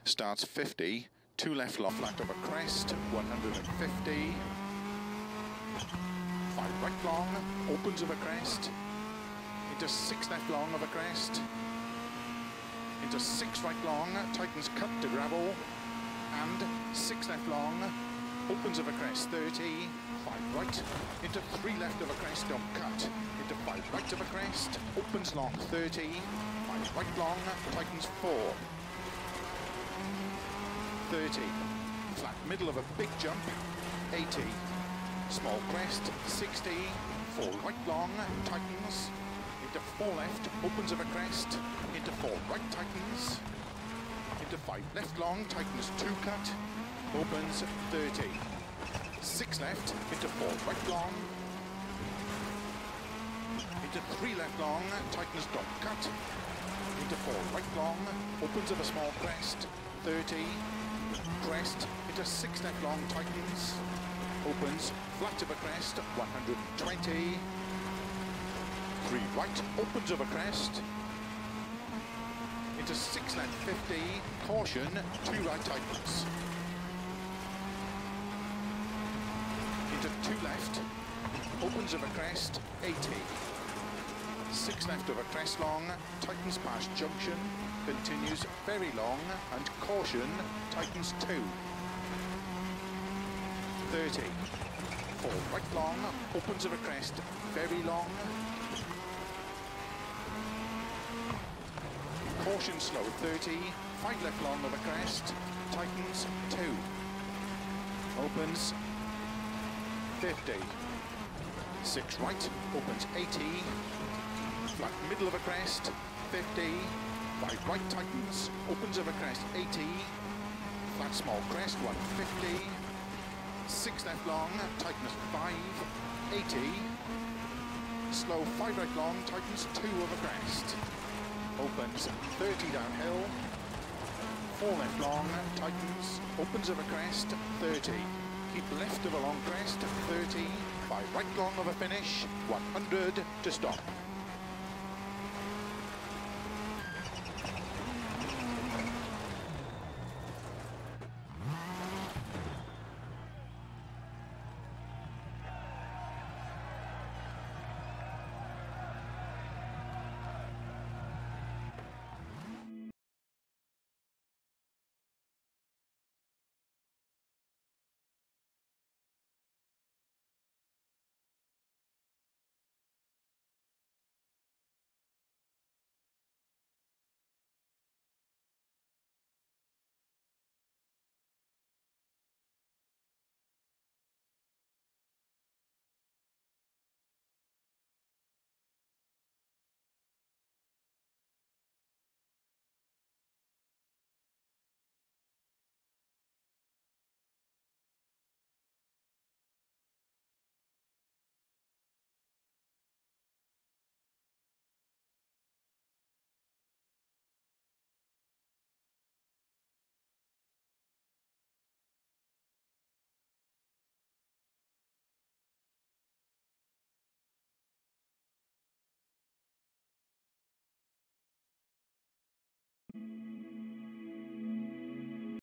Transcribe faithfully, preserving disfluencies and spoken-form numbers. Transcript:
starts fifty, two left long, flat over crest, one hundred fifty, five right long, opens over crest, into six left long over crest, into six right long, tightens cut to gravel, and six left long, opens over crest, thirty, five right, into three left over crest, don't cut, into five right over crest, opens long, thirty, five right long, tightens four, thirty, flat middle of a big jump, eighty, small crest, sixty, four right long, tightens, into four left, opens over crest, into four right, tightens, into five left long, tightens two cut, opens thirty, six left, into four right long, into three left long, tightens don't cut, into four right long, opens of a small crest, thirty, crest, into six left long, tightens, opens, flat of a crest, one hundred twenty, three right, opens of a crest, into six left, fifty, caution, two right, tightens, into two left, opens of a crest, eighty, six left of a crest long, tightens past junction, continues very long, and caution, tightens two, thirty, four right long, opens of a crest, very long, caution slow, thirty, five left long of a crest, tightens two, opens fifty, six right, opens eighty, flat middle of a crest, fifty, five right, tightens, opens of a crest, eighty, flat small crest, one fifty, six left long, tightens five, eighty, slow five right long, tightens two of a crest, opens thirty downhill, four left long, tightens, opens of a crest, thirty, keep left of a long crest, thirty, five right long of a finish, one hundred to stop.